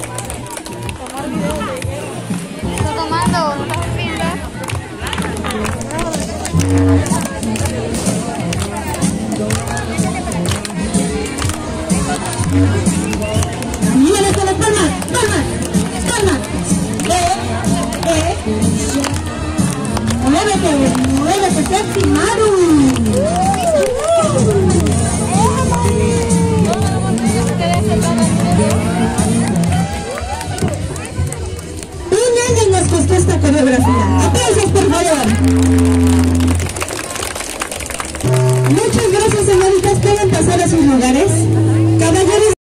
Tomar video de hielo. Está tomando, no estás viendo. Mírale con la palma, palma, palma. Muévete, muévete, sexy Maru. Un año nos costó esta coreografía. Aplausos, por favor. Muchas gracias, señoritas. Pueden pasar a sus lugares.